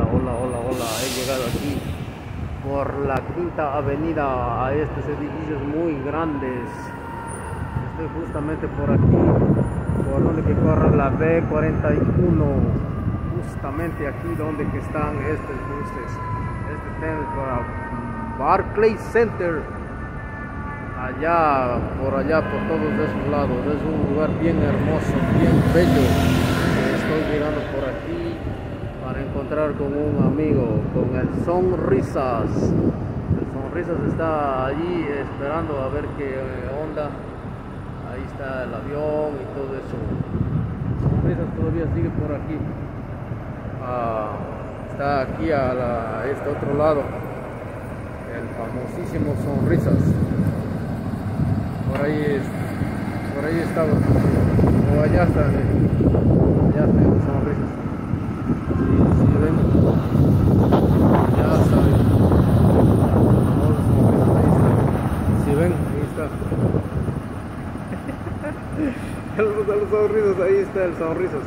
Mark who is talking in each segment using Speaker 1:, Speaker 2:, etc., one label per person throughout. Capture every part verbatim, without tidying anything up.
Speaker 1: hola, hola, hola. He llegado aquí por la Quinta Avenida a estos edificios muy grandes. Estoy justamente por aquí, por donde que corre la B cuarenta y uno. Justamente aquí donde que están estos buses. Este es para Barclays Center. Allá, por allá, por todos esos lados. Es un lugar bien hermoso, bien bello. Estoy llegando por aquí para encontrar con un amigo, con el Sonrisas. El Sonrisas está allí esperando a ver qué onda. Ahí está el avión y todo eso. Sonrisas todavía sigue por aquí. Ah, está aquí a, la, a este otro lado. El famosísimo Sonrisas. Por ahí es, por ahí estaba. O allá está, allá está el Sonrisas. Sí, sí, ven. Ya está. Si ven, ahí está. Saludos a los Sonrisas, ahí está el Sonrisas.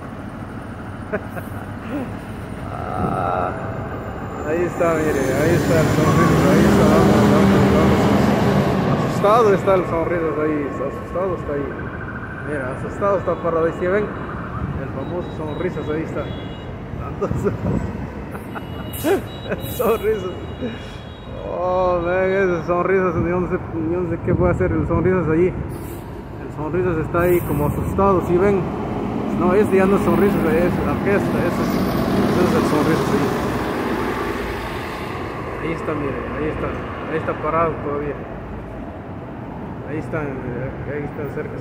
Speaker 1: Ah, ahí está, mire, ahí está el Sonrisas, ahí está, vamos, vamos, vamos. Asustado está el Sonrisas ahí, asustado está ahí. Mira, asustado está parado ahí, si ven, el famoso Sonrisas ahí está. El Sonrisas. Oh, ven, ese Sonrisas, yo no sé, yo no sé qué puede hacer el Sonrisas allí. El Sonrisas está ahí como asustado, si ven. No, este ya no es Sonrisas, es la fiesta, ese es, ese es el Sonrisas ahí. Ahí está, mire, ahí está, ahí está parado todavía. Ahí están, ahí están cerca.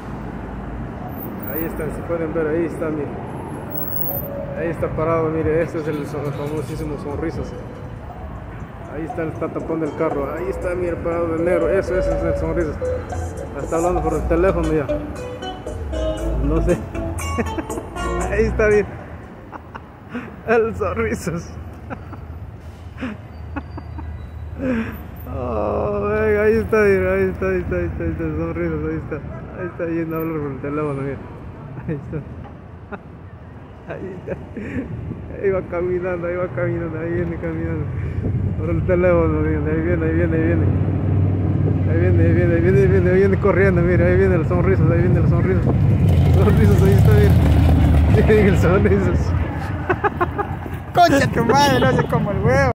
Speaker 1: Ahí están, se pueden ver, ahí está, mire. Ahí está parado, mire, este es el, el famosísimo Sonrisas. Ahí está, está tapando el carro, ahí está, mire, parado de negro, eso, ese es el Sonrisas. Está hablando por el teléfono ya. No sé. Ahí está bien. El Sonrisas. Oh, venga, ahí está, mira, ahí está, ahí está, ahí está, ahí está el Sonrisas, ahí está. Ahí está yendo a hablar por el teléfono, mira. Ahí está. Ahí está. Ahí va caminando, ahí va caminando, ahí viene caminando. Por el teléfono, mira, ahí viene, ahí viene, ahí viene. Ahí viene, ahí viene, ahí viene, ahí viene, ahí viene corriendo, mira, ahí viene el Sonrisas, ahí viene el Sonrisas. Sonrisas, ahí está, mira. Ahí viene el Sonrisas.
Speaker 2: Concha tu madre, no sé cómo el huevo.